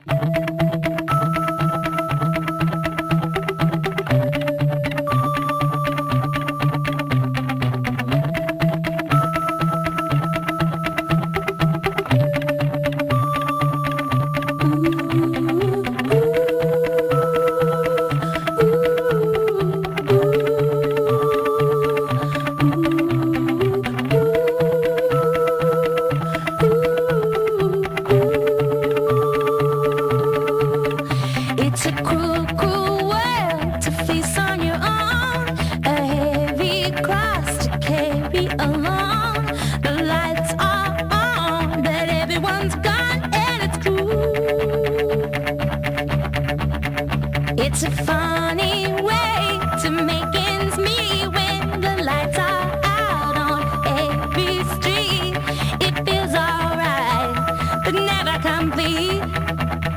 It's a cruel, cruel world to face on your own, a heavy cross to carry along. The lights are on, but everyone's gone, and it's cruel. It's a funny way to make ends meet when the lights are out on every street. It feels alright, but never complete.